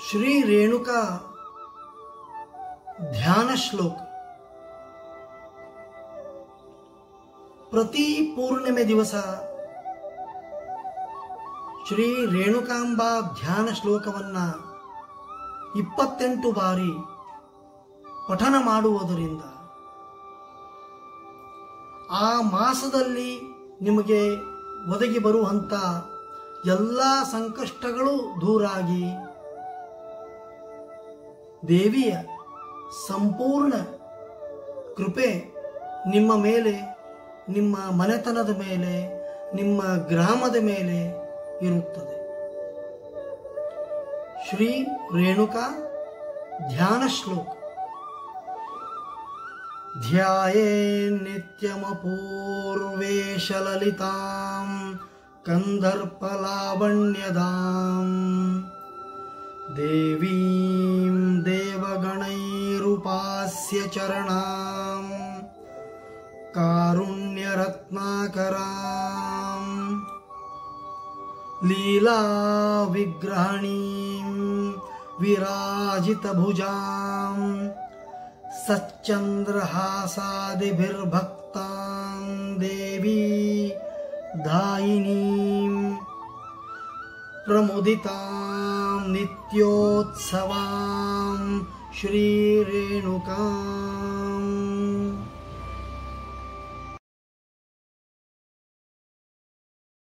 श्री रेणुका ध्यान श्लोक। ಪ್ರತಿ ಪೂರ್ಣಿಮೆ ದಿವಸ ಶ್ರೀ ರೇಣುಕಾಂಬಾ ಧ್ಯಾನ ಶ್ಲೋಕವನ್ನ 28 ಬಾರಿ ಪಠನ ಮಾಡುವುದರಿಂದ ಆ ಮಾಸದಲ್ಲಿ ನಿಮಗೆ ಒದಗಿ ಬರುವಂತ ಎಲ್ಲ ಸಂಕಷ್ಟಗಳು ದೂರಾಗಿ ದೇವಿಯ ಸಂಪೂರ್ಣ ಕೃಪೆ ನಿಮ್ಮ ಮೇಲೆ, ನಿಮ್ಮ ಮನೆತನದ ಮೇಲೆ, ನಿಮ್ಮ ಗ್ರಾಮದ ಮೇಲೆ ಇರುತ್ತದೆ। ಶ್ರೀ ರೇಣುಕಾ ಧ್ಯಾನ ಶ್ಲೋಕ। ಧ್ಯಾಯೇ ನಿತ್ಯಮಪೂರ್ವೇಶ ಲಲಿತಾಂ ಕಂದರ್ಪಲಾವಣ್ಯದಾಂ ದೇವೀಂ ದೇವಗಣೈರುಪಾಸ್ಯ ಚರಣಾಂ ಕಾರುಣ್ಯರತ್ನಾಕರಾಂ ಲೀಲಾ ವಿಗ್ರಹಣೀಂ ವಿರಾಜಿತಭುಜಾಂ ಸಚ್ಚಂದ್ರಹಾಸಾದಿಭಿರ್ಭಕ್ತಾಂ ದೇವಿ ದಾಯಿನೀಂ ಪ್ರಮುದಿತಾಂ ನಿತ್ಯೋತ್ಸವಾಂ ಶ್ರೀ ರೇಣುಕಾಂ